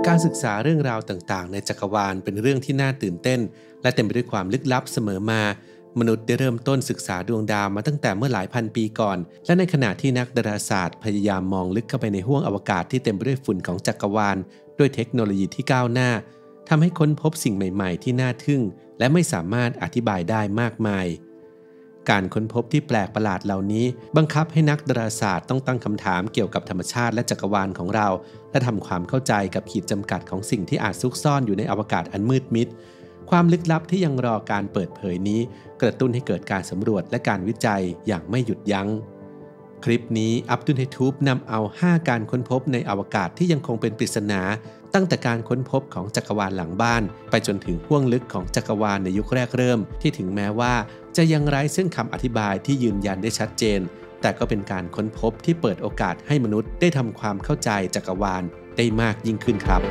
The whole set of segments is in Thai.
การศึกษาเรื่องราวต่างๆในจักรวาลเป็นเรื่องที่น่าตื่นเต้นและเต็มไปด้วยความลึกลับเสมอมามนุษย์ได้เริ่มต้นศึกษาดวงดาวมาตั้งแต่เมื่อหลายพันปีก่อนและในขณะที่นักดาราศาสตร์พยายามมองลึกเข้าไปในห้วงอวกาศที่เต็มไปด้วยฝุ่นของจักรวาลด้วยเทคโนโลยีที่ก้าวหน้าทำให้ค้นพบสิ่งใหม่ๆที่น่าทึ่งและไม่สามารถอธิบายได้มากมายการค้นพบที่แปลกประหลาดเหล่านี้บังคับให้นักดาราศาสตร์ต้องตั้งคำถามเกี่ยวกับธรรมชาติและจักรวาลของเราและทำความเข้าใจกับขีดจำกัดของสิ่งที่อาจซุกซ่อนอยู่ในอวกาศอันมืดมิดความลึกลับที่ยังรอการเปิดเผยนี้กระตุ้นให้เกิดการสำรวจและการวิจัยอย่างไม่หยุดยั้งคลิปนี้อับดุล ให้ทูบนำเอา5การค้นพบในอวกาศที่ยังคงเป็นปริศนาตั้งแต่การค้นพบของจักรวาลหลังบ้านไปจนถึงห้วงลึกของจักรวาลในยุคแรกเริ่มที่ถึงแม้ว่าจะยังไร้ซึ่งคำอธิบายที่ยืนยันได้ชัดเจนแต่ก็เป็นการค้นพบที่เปิดโอกาสให้มนุษย์ได้ทำความเข้าใจจักรวาลได้มากยิ่งขึ้นครับ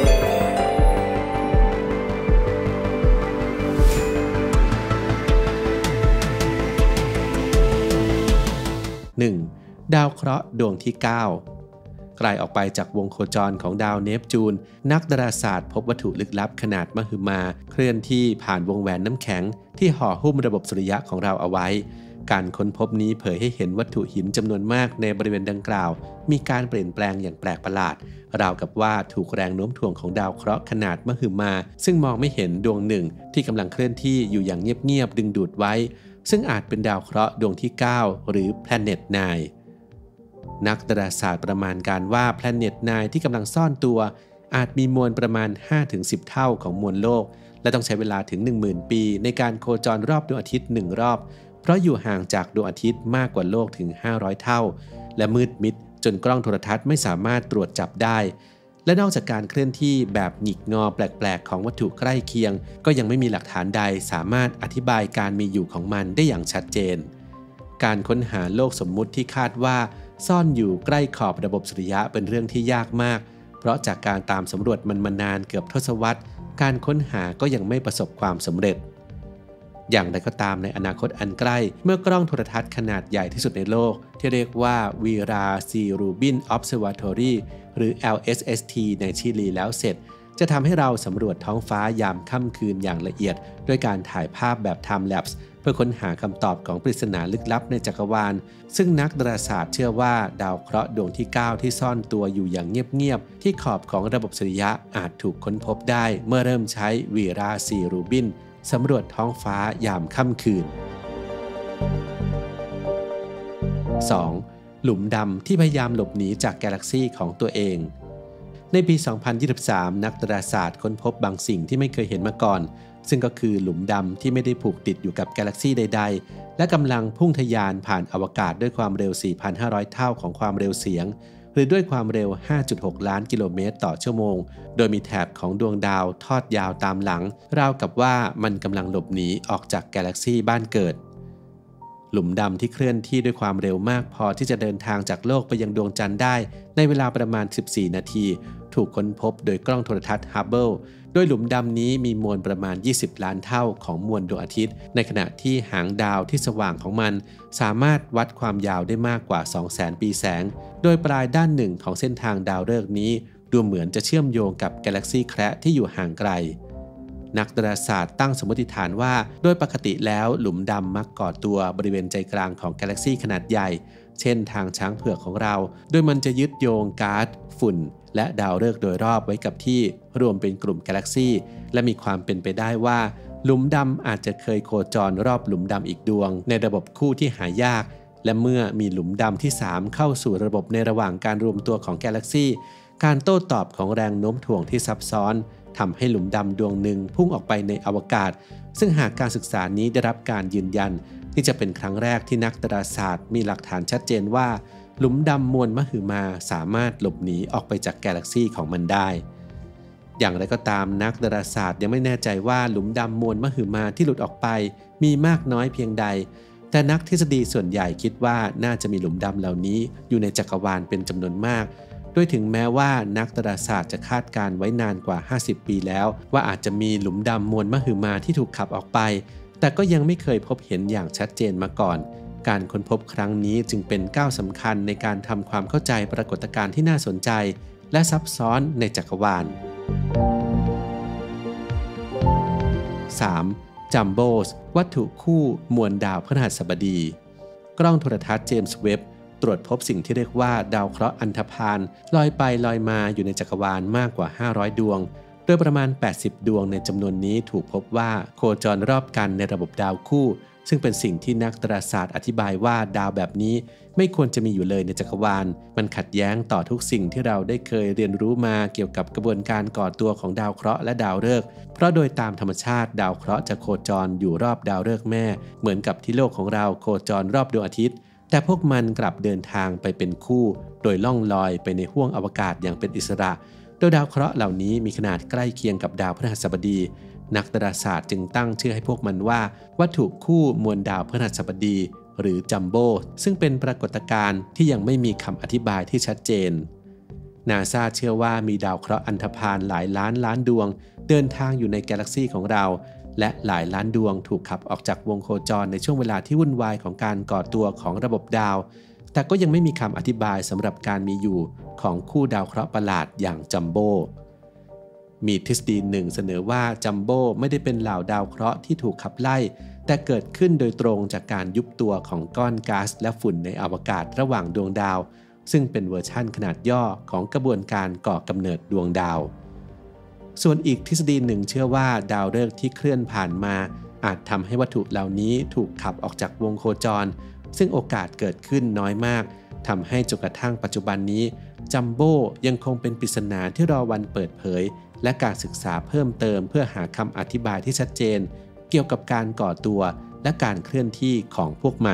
1. ดาวเคราะห์ดวงที่ 9 ไกลออกไปจากวงโคจรของดาวเนปจูนนักดาราศาสตร์พบวัตถุลึกลับขนาดมหึมาเคลื่อนที่ผ่านวงแหวนน้ำแข็งที่ห่อหุ้มระบบสุริยะของเราเอาไว้การค้นพบนี้เผยให้เห็นวัตถุหินจำนวนมากในบริเวณดังกล่าวมีการเปลี่ยนแปลงอย่างแปลกประหลาดราวกับว่าถูกแรงโน้มถ่วงของดาวเคราะห์ขนาดมหึมาซึ่งมองไม่เห็นดวงหนึ่งที่กำลังเคลื่อนที่อยู่อย่างเงียบๆดึงดูดไว้ซึ่งอาจเป็นดาวเคราะห์ดวงที่ 9 หรือ Planet 9 นักดาราศาสตร์ประมาณการว่า Planet 9 ที่กำลังซ่อนตัวอาจมีมวลประมาณ 5-10 เท่าของมวลโลกและต้องใช้เวลาถึง 10,000 ปีในการโคจรรอบดวงอาทิตย์1รอบเพราะอยู่ห่างจากดวงอาทิตย์มากกว่าโลกถึง500เท่าและมืดมิดจนกล้องโทรทัศน์ไม่สามารถตรวจจับได้และนอกจากการเคลื่อนที่แบบหงิกงอแปลกๆของวัตถุใกล้เคียงก็ยังไม่มีหลักฐานใดสามารถอธิบายการมีอยู่ของมันได้อย่างชัดเจนการค้นหาโลกสมมุติที่คาดว่าซ่อนอยู่ใกล้ขอบระบบสุริยะเป็นเรื่องที่ยากมากเพราะจากการตามสำรวจมันมานานเกือบทศวรรษการค้นหาก็ยังไม่ประสบความสำเร็จอย่างไรก็ตามในอนาคตอันใกล้เมื่อกล้องโทรทัศน์ขนาดใหญ่ที่สุดในโลกที่เรียกว่าวีราซีรูบินออบเซอร์วาทอรีหรือ LSST ในชิลีแล้วเสร็จจะทำให้เราสำรวจท้องฟ้ายามค่ำคืนอย่างละเอียดด้วยการถ่ายภาพแบบ Time Lapse เพื่อค้นหาคำตอบของปริศนาลึกลับในจักรวาลซึ่งนักดาราศาสตร์เชื่อว่าดาวเคราะห์ดวงที่ 9 ที่ซ่อนตัวอยู่อย่างเงียบๆที่ขอบของระบบสุริยะอาจถูกค้นพบได้เมื่อเริ่มใช้วีราซีรูบินสำรวจท้องฟ้ายามค่ำคืน 2. หลุมดำที่พยายามหลบหนีจากกาแล็กซีของตัวเองในปี 2023 นักดาราศาสตร์ค้นพบบางสิ่งที่ไม่เคยเห็นมาก่อนซึ่งก็คือหลุมดำที่ไม่ได้ผูกติดอยู่กับกาแล็กซีใดๆและกำลังพุ่งทะยานผ่านอวกาศด้วยความเร็ว 4,500 เท่าของความเร็วเสียงหรือด้วยความเร็ว 5.6 ล้านกิโลเมตรต่อชั่วโมงโดยมีแถบของดวงดาวทอดยาวตามหลังราวกับว่ามันกำลังหลบหนีออกจากกาแล็กซีบ้านเกิดหลุมดำที่เคลื่อนที่ด้วยความเร็วมากพอที่จะเดินทางจากโลกไปยังดวงจันทร์ได้ในเวลาประมาณ 14 นาทีถูกค้นพบโดยกล้องโทรทัศน์ฮับเบิลโดยหลุมดำนี้มีมวลประมาณ 20 ล้านเท่าของมวลดวงอาทิตย์ในขณะที่หางดาวที่สว่างของมันสามารถวัดความยาวได้มากกว่า 200,000 ปีแสงโดยปลายด้านหนึ่งของเส้นทางดาวฤกษ์นี้ดูเหมือนจะเชื่อมโยงกับกาแล็กซีแคระที่อยู่ห่างไกลนักดาราศาสตร์ตั้งสมมติฐานว่าโดยปกติแล้วหลุมดำมักก่อตัวบริเวณใจกลางของกาแล็กซีขนาดใหญ่เช่นทางช้างเผือกของเราโดยมันจะยึดโยงก๊าซฝุ่นและดาวฤกษ์โดยรอบไว้กับที่รวมเป็นกลุ่มกาแล็กซีและมีความเป็นไปได้ว่าหลุมดำอาจจะเคยโคจรรอบหลุมดำอีกดวงในระบบคู่ที่หายากและเมื่อมีหลุมดำที่ 3 เข้าสู่ระบบในระหว่างการรวมตัวของกาแล็กซีการโต้ตอบของแรงโน้มถ่วงที่ซับซ้อนทำให้หลุมดำดวงหนึ่งพุ่งออกไปในอวกาศซึ่งหากการศึกษานี้ได้รับการยืนยันที่จะเป็นครั้งแรกที่นักดาราศาสตร์มีหลักฐานชัดเจนว่าหลุมดำมวลมหึมาสามารถหลบหนีออกไปจากกาแล็กซีของมันได้อย่างไรก็ตามนักดาราศาสตร์ยังไม่แน่ใจว่าหลุมดำมวลมหึมาที่หลุดออกไปมีมากน้อยเพียงใดแต่นักทฤษฎีส่วนใหญ่คิดว่าน่าจะมีหลุมดำเหล่านี้อยู่ในจักรวาลเป็นจำนวนมากโดยถึงแม้ว่านักดาราศาสตร์จะคาดการไว้นานกว่า 50 ปีแล้วว่าอาจจะมีหลุมดำมวลมหึมาที่ถูกขับออกไปแต่ก็ยังไม่เคยพบเห็นอย่างชัดเจนมาก่อนการค้นพบครั้งนี้จึงเป็นก้าวสำคัญในการทำความเข้าใจปรากฏการณ์ที่น่าสนใจและซับซ้อนในจักรวาล 3. จัมโบสวัตถุคู่มวลดาวพฤหัสบดีกล้องโทรทัศน์เจมส์เว็บตรวจพบสิ่งที่เรียกว่าดาวเคราะห์อันธพาลลอยไปลอยมาอยู่ในจักรวาลมากกว่า500ดวงโดยประมาณ80ดวงในจำนวนนี้ถูกพบว่าโคจรรอบกันในระบบดาวคู่ซึ่งเป็นสิ่งที่นักดาราศาสตร์อธิบายว่าดาวแบบนี้ไม่ควรจะมีอยู่เลยในจักรวาลมันขัดแย้งต่อทุกสิ่งที่เราได้เคยเรียนรู้มาเกี่ยวกับกระบวนการก่อตัวของดาวเคราะห์และดาวฤกษ์เพราะโดยตามธรรมชาติดาวเคราะห์จะโคจรอยู่รอบดาวฤกษ์แม่เหมือนกับที่โลกของเราโคจรรอบดวงอาทิตย์แต่พวกมันกลับเดินทางไปเป็นคู่โดยล่องลอยไปในห้วงอวกาศอย่างเป็นอิสระโดยดาวเคราะห์เหล่านี้มีขนาดใกล้เคียงกับดาวพฤหัสบดีนักดาราศาสตร์จึงตั้งชื่อให้พวกมันว่าวัตถุคู่มวลดาวพฤหัสบดีหรือจัมโบ้ซึ่งเป็นปรากฏการณ์ที่ยังไม่มีคำอธิบายที่ชัดเจนนาซาเชื่อว่ามีดาวเคราะห์อันธพาลหลายล้านล้านดวงเดินทางอยู่ในกาแล็กซีของเราและหลายล้านดวงถูกขับออกจากวงโคจรในช่วงเวลาที่วุ่นวายของการก่อตัวของระบบดาวแต่ก็ยังไม่มีคำอธิบายสำหรับการมีอยู่ของคู่ดาวเคราะห์ประหลาดอย่างจัมโบ้มีทฤษฎีหนึ่งเสนอว่าจัมโบ้ไม่ได้เป็นเหล่าดาวเคราะห์ที่ถูกขับไล่แต่เกิดขึ้นโดยตรงจากการยุบตัวของก้อนก๊าซและฝุ่นในอวกาศระหว่างดวงดาวซึ่งเป็นเวอร์ชั่นขนาดย่อของกระบวนการก่อกำเนิดดวงดาวส่วนอีกทฤษฎีหนึ่งเชื่อว่าดาวฤกษ์ที่เคลื่อนผ่านมาอาจทำให้วัตถุเหล่านี้ถูกขับออกจากวงโคจรซึ่งโอกาสเกิดขึ้นน้อยมากทำให้จนกระทั่งปัจจุบันนี้จัมโบ้ยังคงเป็นปริศนาที่รอวันเปิดเผยและการศึกษาเพิ่มเติมเพื่อหาคำอธิบายที่ชัดเจนเกี่ยวกับการก่อตัวและการเคลื่อนที่ของพวกมัน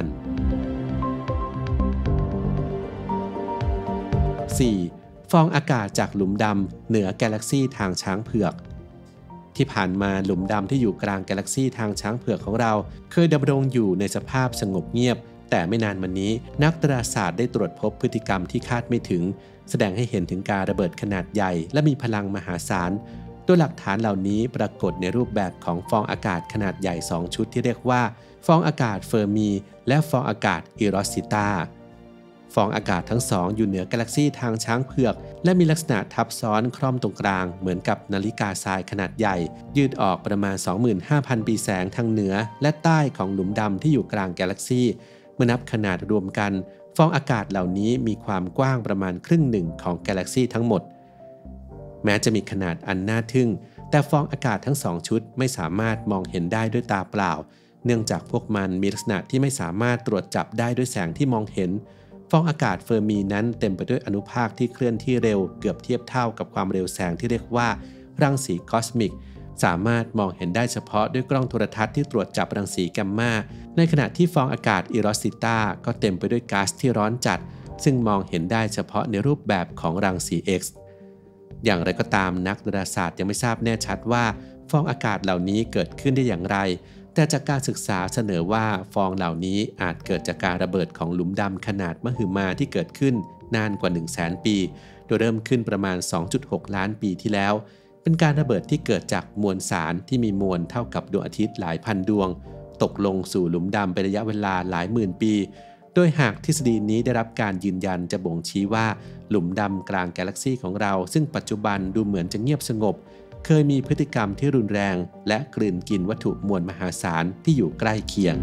4. ฟองอากาศจากหลุมดำเหนือกาแล็กซีทางช้างเผือกที่ผ่านมาหลุมดำที่อยู่กลางกาแล็กซีทางช้างเผือกของเราเคยดำรงอยู่ในสภาพสงบเงียบแต่ไม่นานมานี้นักดาราศาสตร์ได้ตรวจพบพฤติกรรมที่คาดไม่ถึงแสดงให้เห็นถึงการระเบิดขนาดใหญ่และมีพลังมหาศาลโดยหลักฐานเหล่านี้ปรากฏในรูปแบบของฟองอากาศขนาดใหญ่2ชุดที่เรียกว่าฟองอากาศเฟอร์มีและฟองอากาศอิโรซิต้าฟองอากาศทั้งสองอยู่เหนือกาแล็กซีทางช้างเผือกและมีลักษณะทับซ้อนคล่อมตรงกลางเหมือนกับนาฬิกาทรายขนาดใหญ่ยืดออกประมาณ 25,000 ปีแสงทางเหนือและใต้ของหลุมดำที่อยู่กลางกาแล็กซีเมื่อนับขนาดรวมกันฟองอากาศเหล่านี้มีความกว้างประมาณครึ่งหนึ่งของกาแล็กซีทั้งหมดแม้จะมีขนาดอันน่าทึ่งแต่ฟองอากาศทั้งสองชุดไม่สามารถมองเห็นได้ด้วยตาเปล่าเนื่องจากพวกมันมีลักษณะที่ไม่สามารถตรวจจับได้ด้วยแสงที่มองเห็นฟองอากาศเฟอร์มีนั้นเต็มไปด้วยอนุภาคที่เคลื่อนที่เร็วเกือบเทียบเท่ากับความเร็วแสงที่เรียกว่ารังสีคอสมิกสามารถมองเห็นได้เฉพาะด้วยกล้องโทรทัศน์ที่ตรวจจับรังสีแกมมาในขณะที่ฟองอากาศอิโรซิต้าก็เต็มไปด้วยก๊าซที่ร้อนจัดซึ่งมองเห็นได้เฉพาะในรูปแบบของรังสี X อย่างไรก็ตามนักดาราศาสตร์ยังไม่ทราบแน่ชัดว่าฟองอากาศเหล่านี้เกิดขึ้นได้อย่างไรแต่จากการศึกษาเสนอว่าฟองเหล่านี้อาจเกิดจากการระเบิดของหลุมดำขนาดมหึมาที่เกิดขึ้นนานกว่า 100,000 ปีโดยเริ่มขึ้นประมาณ 2.6 ล้านปีที่แล้วเป็นการระเบิดที่เกิดจากมวลสารที่มีมวลเท่ากับดวงอาทิตย์หลายพันดวงตกลงสู่หลุมดำเป็นระยะเวลาหลายหมื่นปีโดยหากทฤษฎีนี้ได้รับการยืนยันจะบ่งชี้ว่าหลุมดำกลางกาแล็กซีของเราซึ่งปัจจุบันดูเหมือนจะเงียบสงบเคยมีพฤติกรรมที่รุนแรงและกลืนกินวัตถุมวลมหาศาลที่อยู่ใกล้เคียง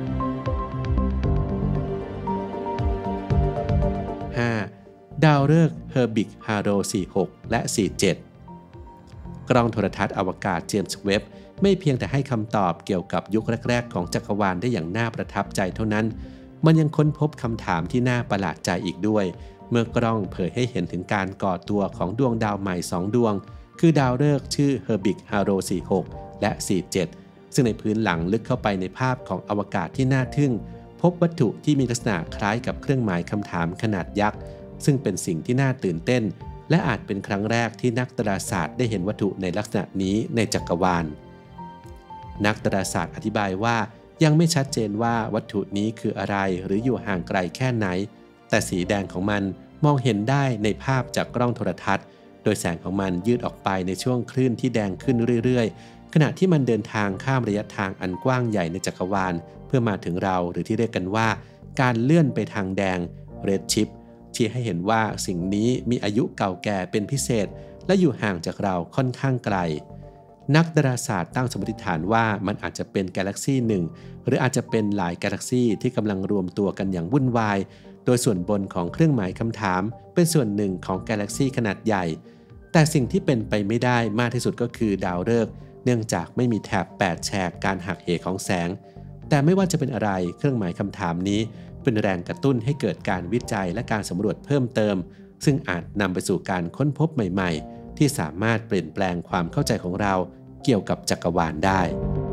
5. ดาวฤกษ์เฮอร์บิกฮาโร 46 และ 47 กล้องโทรทัศน์อวกาศเจมส์เว็บไม่เพียงแต่ให้คำตอบเกี่ยวกับยุคแรกๆของจักรวาลได้อย่างน่าประทับใจเท่านั้นมันยังค้นพบคำถามที่น่าประหลาดใจอีกด้วยเมื่อกล้องเผยให้เห็นถึงการก่อตัวของดวงดาวใหม่2ดวงคือดาวฤกษ์ชื่อเฮอร์บิกฮาโร 46 และ 47 ซึ่งในพื้นหลังลึกเข้าไปในภาพของอวกาศที่น่าทึ่งพบวัตถุที่มีลักษณะคล้ายกับเครื่องหมายคำถามขนาดยักษ์ซึ่งเป็นสิ่งที่น่าตื่นเต้นและอาจเป็นครั้งแรกที่นักดาราศาสตร์ได้เห็นวัตถุในลักษณะนี้ในจักรวาลนักดาราศาสตร์อธิบายว่ายังไม่ชัดเจนว่าวัตถุนี้คืออะไรหรืออยู่ห่างไกลแค่ไหนแต่สีแดงของมันมองเห็นได้ในภาพจากกล้องโทรทัศน์โดยแสงของมันยืดออกไปในช่วงคลื่นที่แดงขึ้นเรื่อยๆขณะที่มันเดินทางข้ามระยะทางอันกว้างใหญ่ในจักรวาลเพื่อมาถึงเราหรือที่เรียกกันว่าการเลื่อนไปทางแดง Red Shift ชี้ให้เห็นว่าสิ่งนี้มีอายุเก่าแก่เป็นพิเศษและอยู่ห่างจากเราค่อนข้างไกลนักดาราศาสตร์ตั้งสมมติฐานว่ามันอาจจะเป็นกาแล็กซี่หนึ่งหรืออาจจะเป็นหลายกาแล็กซี่ที่กำลังรวมตัวกันอย่างวุ่นวายโดยส่วนบนของเครื่องหมายคำถามเป็นส่วนหนึ่งของกาแล็กซี่ขนาดใหญ่แต่สิ่งที่เป็นไปไม่ได้มากที่สุดก็คือดาวฤกษ์เนื่องจากไม่มีแถบ8แฉกการหักเหของแสงแต่ไม่ว่าจะเป็นอะไรเครื่องหมายคำถามนี้เป็นแรงกระตุ้นให้เกิดการวิจัยและการสำรวจเพิ่มเติมซึ่งอาจนำไปสู่การค้นพบใหม่ๆที่สามารถเปลี่ยนแปลงความเข้าใจของเราเกี่ยวกับจักรวาลได้